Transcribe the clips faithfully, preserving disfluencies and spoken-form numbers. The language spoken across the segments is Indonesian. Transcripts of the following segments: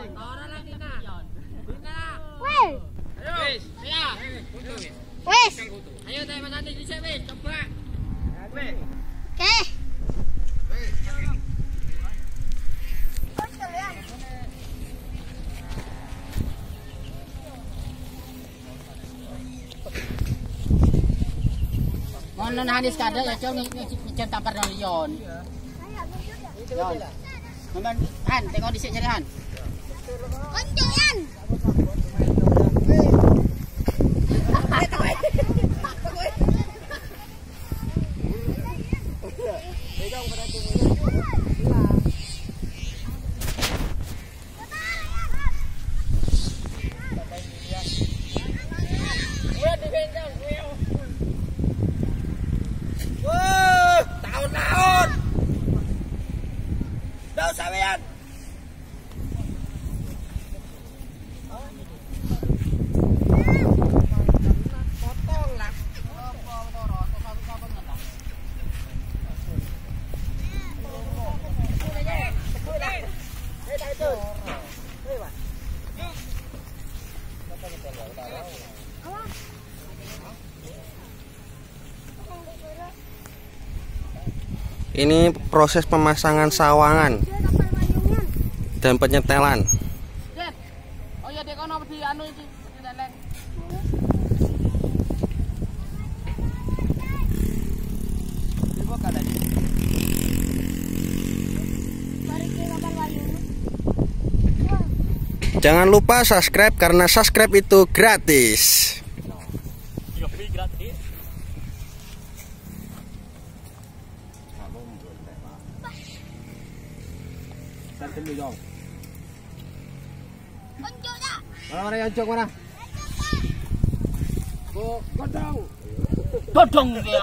Ora lagi nak. Bina. Wes. Wes, ya. Wes. Ayo teh Mas Andi dhisik wis, coba. Wes. Oke. Mon Hanis kada ya cong ngicen tampar nang Lion. Lion. Memang Han, tengok dhisik cari Han. Konjoyan. Tahun-tahun. Dah sampean. Ini proses pemasangan sawangan dan penyetelan. Oh ya dek kono di anu iki, di leleng. Dibuka lagi. Jangan lupa subscribe karena subscribe itu gratis. Konjoyan. Mana mana yang cok mana? Godong. Godong dia.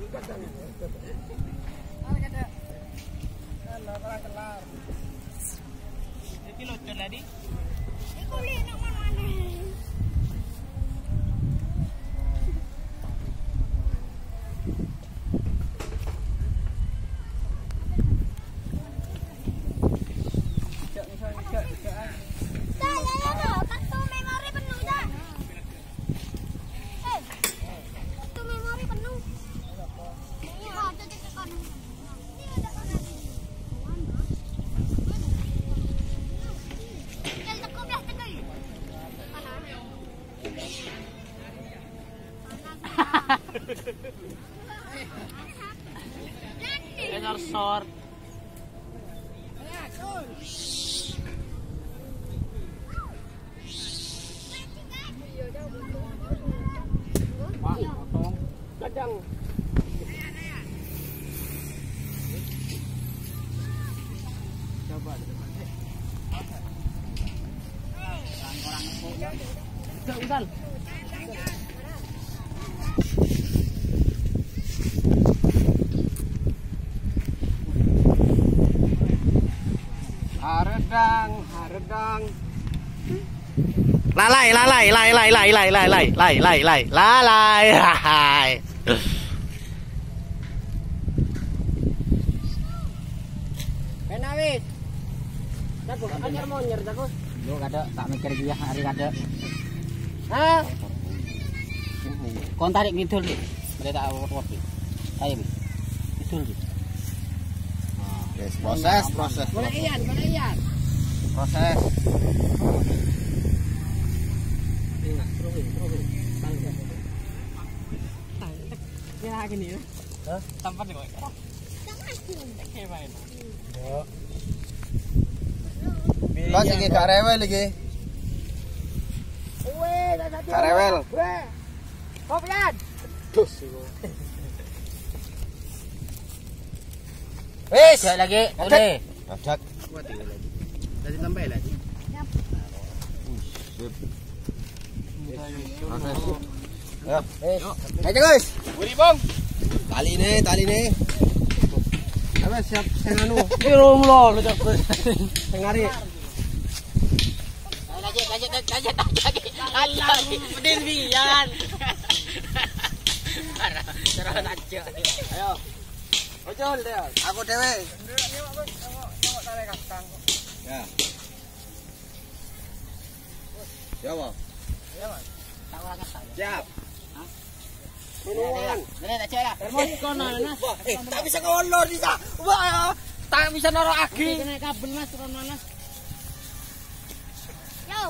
Iki lucu tadi. Iku li nak mana-mana. Sensor short. Kadang. Coba. Orang-orang usal. Haredang, haredang. Lalai, lalai, lalai, lalai, lalai, lalai, lalai, lalai, lalai, lalai, lalai. Penawis. Jago, anyar monyer jago. Yo kada tak mikir dia hari kada. Hah? Kon tarik ngidul iki. Mereka tak awot-awot iki. Ayo iki. Ngidul iki. Yes, proses, proses. Boleh iyan, boleh iyan. Proses. Ya gini ya. Hah? Tempat nih kok. Kayak main. Yo. Lah iki gak rewel iki. Weh, tadi. Gak rewel. Weh. Kopian. Dus iku. Wes, lagi. Udah. Ajak. Kuat lagi. Jadi tambah lagi. Sip. Proses. Ya, eh. Ayo guys. Buri bong. Tali nih, tali nih. Apa siap sing anu? Irung lo, lo cok. Sing ngari. Lanjut, lanjut, lanjut, lanjut. Lanjut. Pedin bian. Terus lanjut. Ayo. Ojol deh. Aku dhewe. Tengok tengok tengok tale kastang. Ya. Ya, Bang. Tak ulang tak. Siap. Menuan. Ini tak cek lah. Termos kono Nas. Eh, tak bisa ngelor bisa. Wah, tak bisa noro agi. Kena kabel Mas turun Mas. Yo.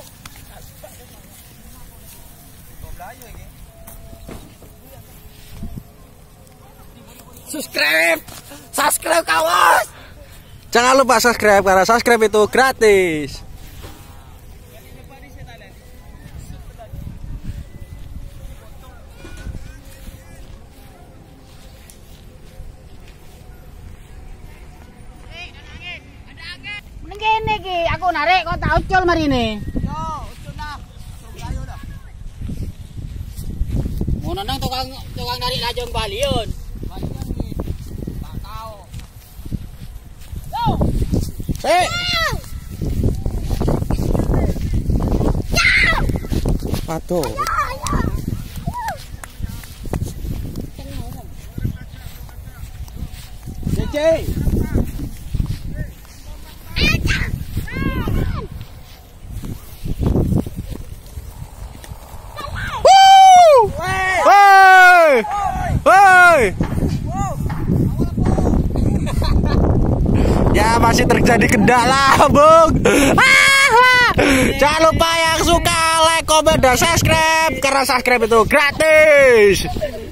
Subscribe. Subscribe kawan. Jangan lupa subscribe karena subscribe itu gratis. Mending kene iki, aku narik kok tak ucul marine. Yo, ucul dah. Ayo dah. Ngono nang tukang tukang narik lajong balion. Balikan nih. Tak tahu. Eh, patuh. Cece. Woi, woi. Ya masih terjadi kendala, Bung. Ah, jangan lupa yang suka like, komen, dan subscribe karena subscribe itu gratis.